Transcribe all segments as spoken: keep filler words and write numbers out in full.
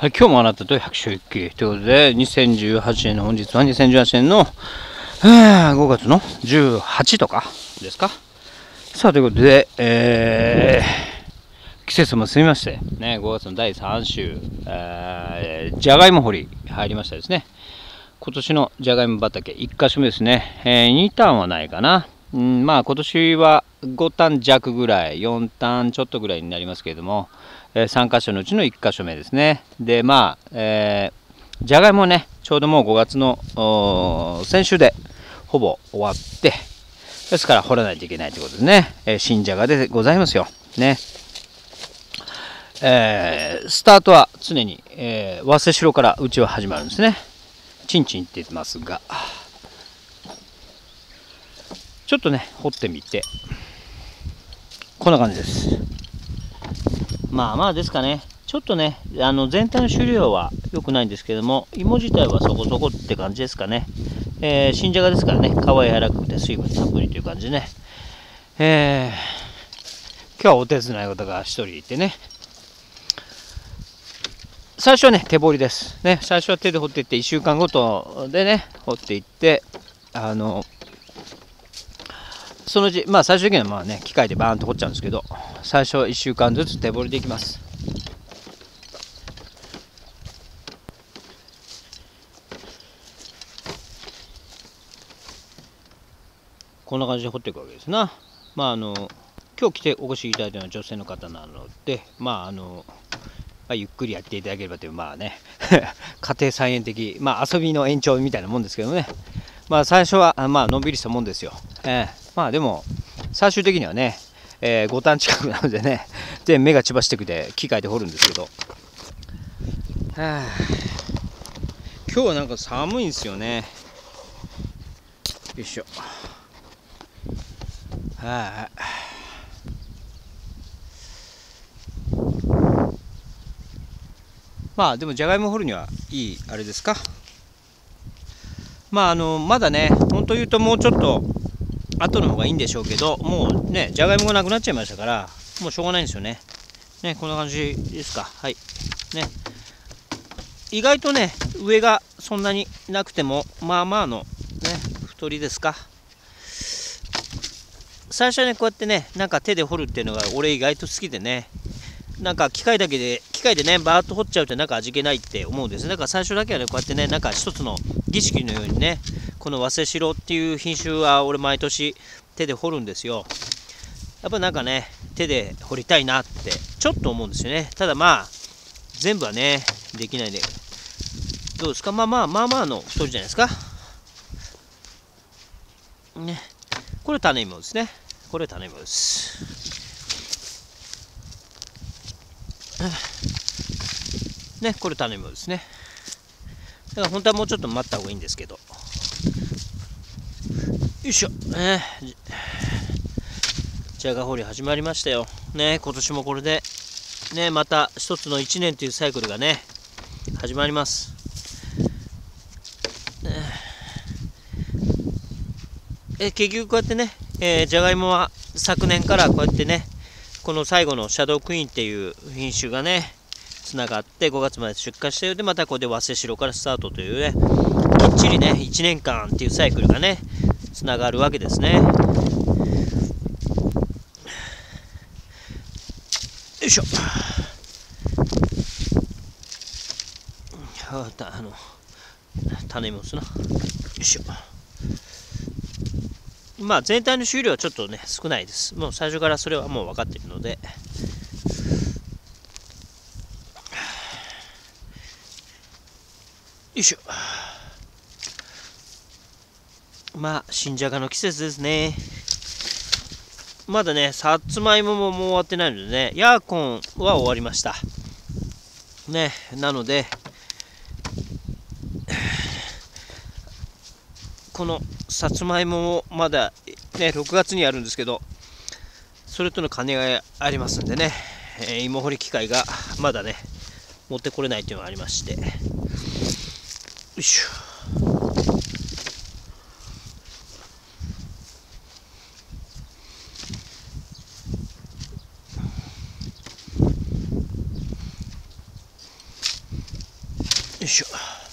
はい、今日もあなたと百姓一揆ということで、にせんじゅうはちねんの本日はにせんじゅうはちねんのごがつのじゅうはちとかですか。さあ、ということで、えー、季節も進みまして、ね、ごがつのだいさん週、えー、じゃがいも掘り入りましたですね。今年のじゃがいも畑いっ箇所目ですね。えー、にターンはないかな。うん、まあ今年はごターン弱ぐらい、よんターンちょっとぐらいになりますけれども、えー、さん箇所のうちのいっ箇所目ですね。で、まあ、えー、じゃがいもね、ちょうどもうごがつの先週でほぼ終わって、ですから掘らないといけないということですね。えー、新じゃがでございますよ。ね。えー、スタートは常に、えー、早生しろからうちは始まるんですね。チンチンって言ってますが、ちょっとね、掘ってみて、こんな感じです。まあまあですかね。ちょっとね、あの全体の収量は良くないんですけども、芋自体はそこそこって感じですかね。えー、新じゃがですからね、皮柔らかくて水分たっぷりという感じでね。えー、今日はお手伝い方が一人いてね。最初はね、手掘りです。ね、最初は手で掘っていって、いっしゅうかんごとでね、掘っていって、あの、そのうち、まあ最終的にはまあね、機械でバーンと掘っちゃうんですけど、最初はいっしゅうかんずつ手掘りでいきます。こんな感じで掘っていくわけですな。まああの、今日来てお越しいただいたのは女性の方なので、まああの、まあ、ゆっくりやっていただければという、まあね、家庭菜園的、まあ遊びの延長みたいなもんですけどね。まあ最初は、まあのんびりしたもんですよ。えー、まあでも、最終的にはね、えー、ごターン近くなのでね、で、目が血走ってくて、機械で掘るんですけど。はあ、今日はなんか寒いんですよね。よいしょ。はあ、まあでもじゃがいも掘るにはいいあれですか。まああのまだね、本当言うともうちょっと後の方がいいんでしょうけど、もうね、じゃがいもがなくなっちゃいましたから、もうしょうがないんですよね。ね、こんな感じですか。はい。ね。意外とね、上がそんなになくても、まあまあのね、太りですか。最初はね、こうやってね、なんか手で掘るっていうのが俺意外と好きでね、なんか機械だけで、機械でね、バーッと掘っちゃうとなんか味気ないって思うんですね。だから最初だけはね、こうやってね、なんか一つの儀式のようにね、この早生しろっていう品種は俺毎年手で掘るんですよ。やっぱなんかね、手で掘りたいなってちょっと思うんですよね。ただまあ、全部はね、できないで。どうですか？まあまあ、まあまあの太りじゃないですか。ね。これ種芋ですね。これ種芋です。ね、これ種芋ですね。だから本当はもうちょっと待った方がいいんですけど。よいしょ。ね、じゃが掘り始まりましたよ。ね、今年もこれで、ね、また一つのいちねんというサイクルがね、始まります。え結局こうやってね、えー、じゃがいもは昨年からこうやってね、この最後のシャドークイーンっていう品種がね、つながってごがつまで出荷して、でまたここで早生しろからスタートというね、きっちりね、いちねんかんっていうサイクルがね、つながるわけですね。よいしょ。ああの種もすな。よいしょ。まあ全体の収量はちょっとね少ないです。もう最初からそれはもう分かっているので。よいしょ。まあ新じゃがの季節ですね。まだねさつまいもももう終わってないのでね、ヤーコンは終わりましたね。なのでこのさつまいももまだねろくがつにあるんですけど、それとの兼ね合いありますんでね、えー、芋掘り機械がまだね持ってこれないっていうのがありまして、よいしょ。 いしょ。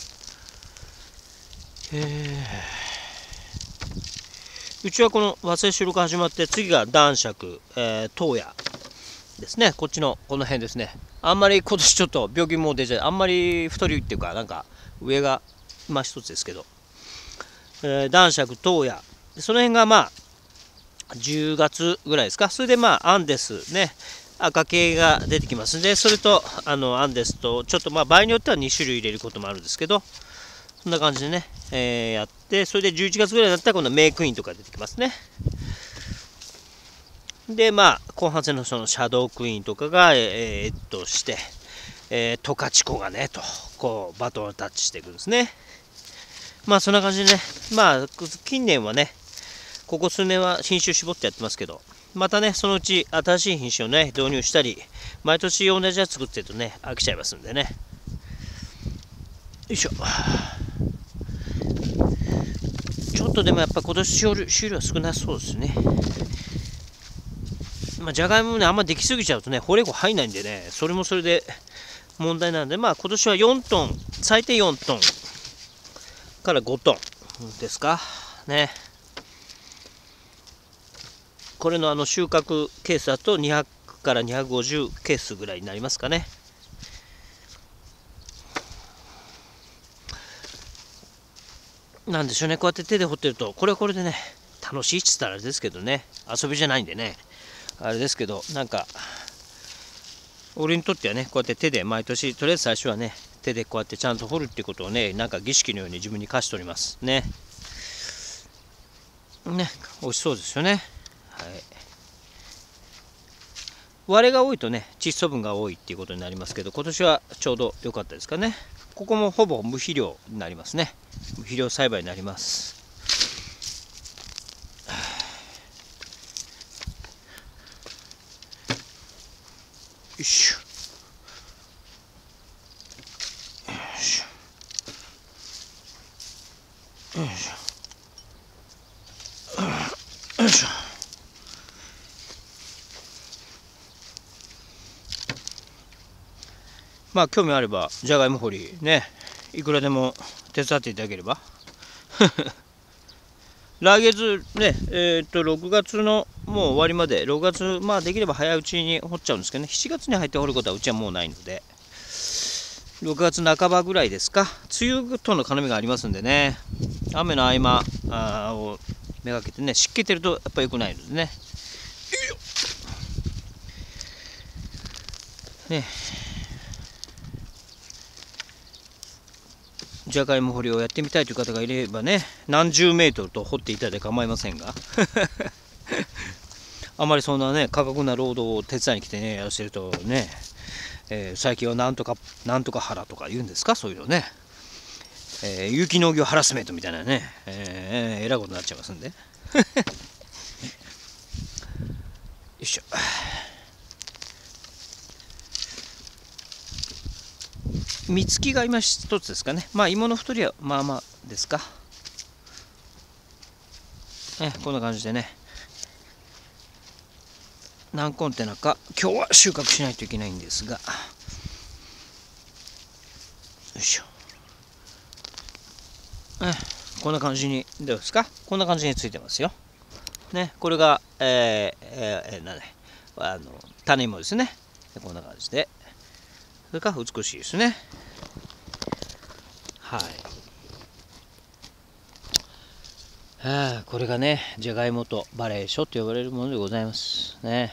えー、うちはこの早生種が始まって、次が男爵、えー、東野ですね。こっちのこの辺ですね。あんまり今年ちょっと病気も出ちゃう、あんまり太りっていうか、なんか上がまあ一つですけど、えー、男爵東野、その辺がまあじゅうがつぐらいですか。それでまあアンデスね、赤系が出てきますんで、それとあのアンデスとちょっとまあ場合によってはに種類入れることもあるんですけど、そんな感じでね、えー、やって、それでじゅういちがつぐらいだったら今度メイクインとか出てきますね。でまあ後半戦のそのシャドウクイーンとかがえー、っとして、えー、トカチコがねとこうバトンをタッチしていくんですね。まあそんな感じでね、まあ近年はね、ここ数年は品種絞ってやってますけど、またねそのうち新しい品種をね導入したり、毎年同じやつ作ってるとね飽きちゃいますんでね。よいしょ。ちょっとでもやっぱ今年収量は少なそうですね。まあ、じゃがいももね、あんまできすぎちゃうとね、保冷庫入んないんでね、それもそれで問題なんで、まあ今年はよんトン、最低よんトンからごトンですかね。これのあの収穫ケースだとにひゃくからにひゃくごじゅうケースぐらいになりますかね。なんでしょうね、こうやって手で掘ってると、これはこれでね、楽しいっつったらあれですけどね、遊びじゃないんでね、あれですけど、なんか、俺にとってはね、こうやって手で毎年、とりあえず最初はね、手でこうやってちゃんと掘るっていうことをね、なんか儀式のように自分に課しておりますね。ね、美味しそうですよね。はい。割れが多いとね、窒素分が多いっていうことになりますけど、今年はちょうど良かったですかね。ここもほぼ無肥料になりますね。無肥料栽培になります。よいしょ。よいしょ。よいしょ。よいしょ。まあ興味あればじゃがいも掘りね、いくらでも手伝っていただければ来月ね、えー、っとろくがつのもう終わりまで、ろくがつ、まあできれば早いうちに掘っちゃうんですけどね、しちがつに入って掘ることはうちはもうないので、ろくがつなかばぐらいですか。梅雨との絡みがありますんでね、雨の合間あをめがけてね、湿気てるとやっぱ良くないのでね。ね、じゃがいも掘りをやってみたいという方がいればね、何十メートルと掘っていただいて構いませんがあまりそんなね過酷な労働を手伝いに来てねやらせるとね、えー、最近はなんとかなんとか腹とか言うんですか、そういうのね、えー、有機農業ハラスメントみたいなね、えー、えらいことになっちゃいますんでよいしょ。実つきが今一つですかね。まあ芋の太りはまあまあですか。えこんな感じでね、何コンテナか今日は収穫しないといけないんですが、よいしょ。えこんな感じにどうですか。こんな感じについてますよ。ね、これが、えーえー、なんだあの種芋ですね。こんな感じで。それから美しいですね。はい。はあ、これがね、じゃがいもとバレー書と呼ばれるものでございますね。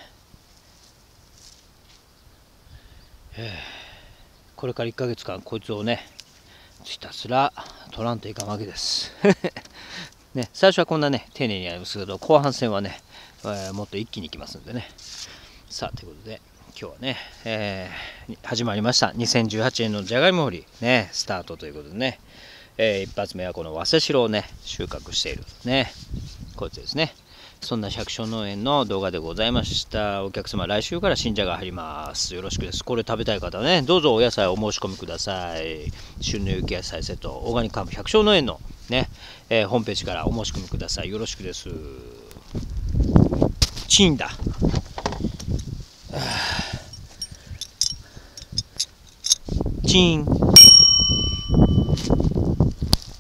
これからいっかげつかんこいつをねひたすら取らんといかんわけですね、最初はこんなね丁寧にやりますけど、後半戦はね、えー、もっと一気にいきますんでね。さあということで今日はね、えー、始まりましたにせんじゅうはちねんのじゃがいも掘りねスタートということでね、えー、一発目はこの早生白をね収穫しているねこいつですね。そんな百姓農園の動画でございました。お客様来週から新じゃが入ります。よろしくです。これ食べたい方はねどうぞお野菜お申し込みください。旬の雪野菜セットオーガニックハム百姓農園のね、えー、ホームページからお申し込みください。よろしくです。チーンだ。チーン。